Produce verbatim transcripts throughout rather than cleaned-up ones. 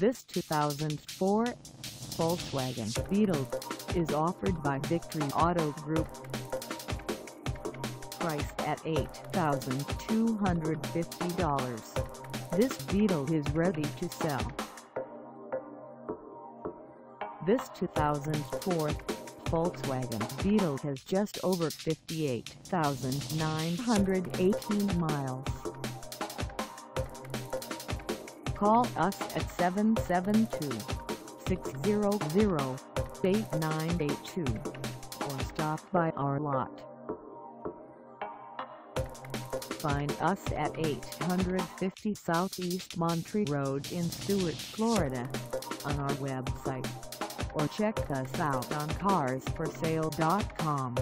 This two thousand four Volkswagen Beetle is offered by Victory Auto Group. Priced at eight thousand two hundred fifty dollars, this Beetle is ready to sell. This two thousand four Volkswagen Beetle has just over fifty-eight thousand nine hundred eighteen miles. Call us at seven seven two, six zero zero, eight nine eight two or stop by our lot. Find us at eight fifty Southeast Monterey Road in Stuart, Florida, on our website, or check us out on cars for sale dot com.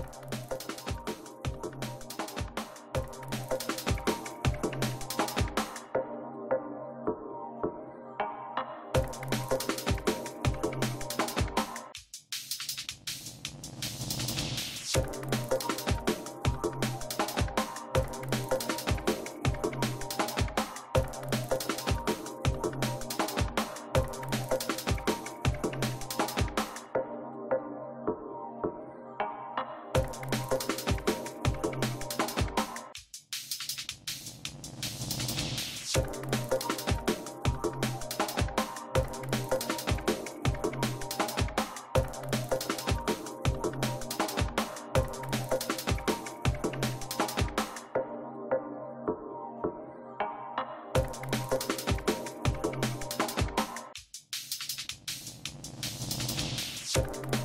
You